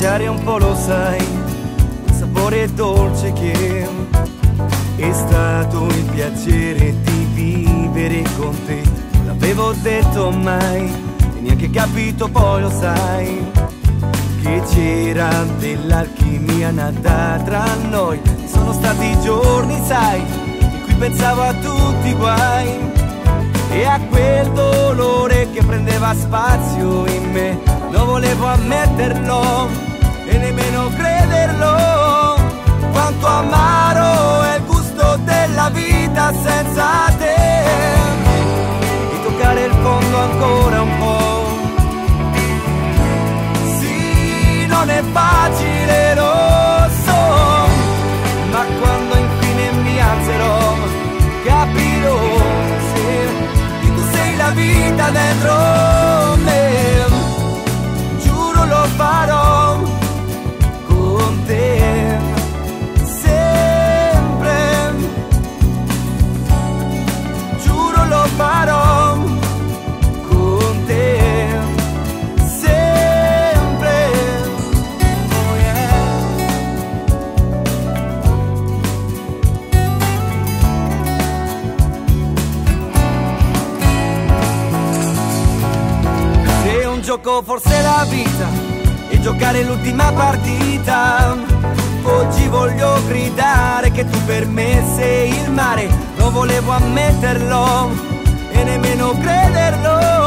assaggiare un po', lo sai, il sapore dolce che è stato il piacere di vivere con te. L'avevo detto mai e neanche capito, poi lo sai che c'era dell'alchimia nata tra noi. Sono stati giorni, sai, in cui pensavo a tutti i guai e a quel dolore che prendeva spazio in me. Non volevo ammetterlo e nemmeno crederlo, quanto amaro è il gusto della vita senza te, di toccare il fondo ancora un po'. Sì, non è facile, lo so, ma quando infine mi alzerò capirò se tu sei la vita dentro me. Giuro lo farò con te sempre, giuro lo farò con te sempre. Oh yeah. Se un gioco forse è la vita e giocare l'ultima partita, oggi voglio gridare che tu per me sei il mare. Non volevo ammetterlo e nemmeno crederlo,